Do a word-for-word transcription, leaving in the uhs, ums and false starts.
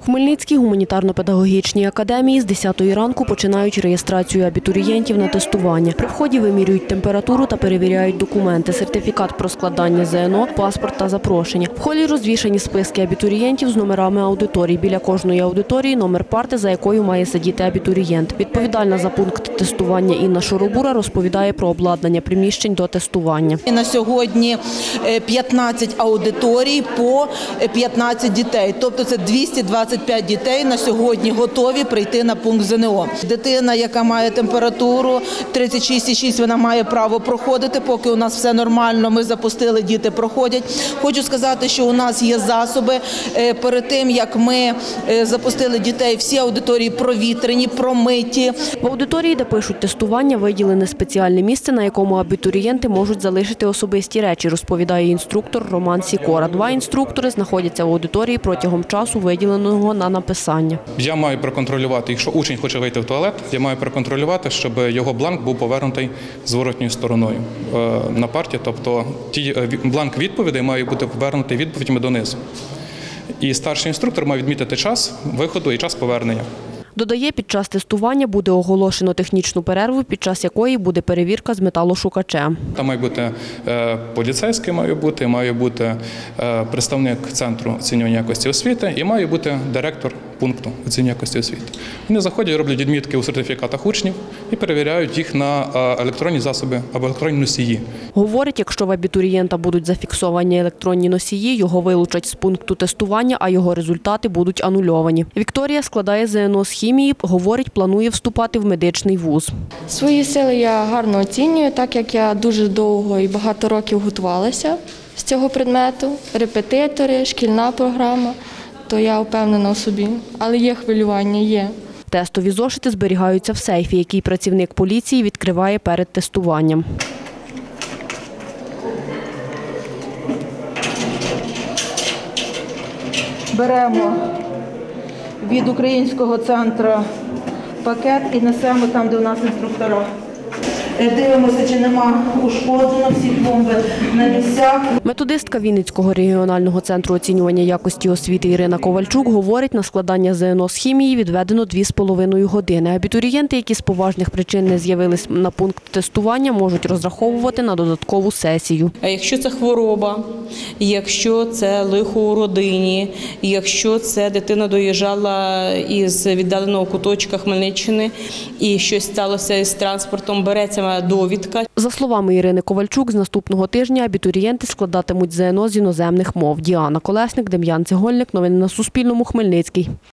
В Хмельницькій гуманітарно-педагогічній академії з десятої ранку починають реєстрацію абітурієнтів на тестування. При вході вимірюють температуру та перевіряють документи, сертифікат про складання ЗНО, паспорт та запрошення. В холі розвішані списки абітурієнтів з номерами аудиторій. Біля кожної аудиторії номер парти, за якою має сидіти абітурієнт. Відповідальна за пункт тестування Інна Шоробура розповідає про обладнання приміщень до тестування. На сьогодні п'ятнадцять аудиторій по п'ятнадцять дітей, тобто це двісті двадцять п'ять дітей на сьогодні готові прийти на пункт ЗНО. Дитина, яка має температуру тридцять шість і шість, вона має право проходити, поки у нас все нормально, ми запустили, діти проходять. Хочу сказати, що у нас є засоби. Перед тим, як ми запустили дітей, всі аудиторії провітрені, промиті. В аудиторії, де пишуть тестування, виділене спеціальне місце, на якому абітурієнти можуть залишити особисті речі, розповідає інструктор Роман Сікора. Два інструктори знаходяться в аудиторії протягом часу, виділеного на написання. Я маю проконтролювати, якщо учень хоче вийти в туалет, я маю проконтролювати, щоб його бланк був повернутий зворотньою стороною на парті, тобто бланк відповідей має бути повернутий відповідями донизу. І старший інструктор має відмітити час виходу і час повернення. Додає, під час тестування буде оголошено технічну перерву, під час якої буде перевірка з металошукачем. Там має бути поліцейський, має бути, має бути представник Центру оцінювання якості освіти і має бути директор пункту оцінювання якості освіти. Вони заходять, роблять відмітки у сертифікатах учнів і перевіряють їх на електронні засоби або електронні носії. Говорить, якщо в абітурієнта будуть зафіксовані електронні носії, його вилучать з пункту тестування, а його результати будуть анульовані. Вікторія складає ЗНО з хімії, говорить, планує вступати в медичний вуз. Свої сили я гарно оцінюю, так як я дуже довго і багато років готувалася з цього предмету. Репетитори, шкільна програма, то я впевнена у собі. Але є хвилювання, є. Тестові зошити зберігаються в сейфі, який працівник поліції відкриває перед тестуванням. Беремо від українського центру пакет і несемо там, де у нас інструктора. Дивимося, чи нема ушкоджено, всі пломби на місцях. Методистка Вінницького регіонального центру оцінювання якості освіти Ірина Ковальчук говорить, на складання ЗНО з хімії відведено дві з половиною години. Абітурієнти, які з поважних причин не з'явились на пункт тестування, можуть розраховувати на додаткову сесію. А якщо це хвороба, якщо це лихо у родині, якщо це дитина доїжджала із віддаленого куточка Хмельниччини і щось сталося із транспортом, береться довідка. За словами Ірини Ковальчук, з наступного тижня абітурієнти складатимуть ЗНО з іноземних мов. Діана Колесник, Дем'ян Цегольник. Новини на Суспільному. Хмельницький.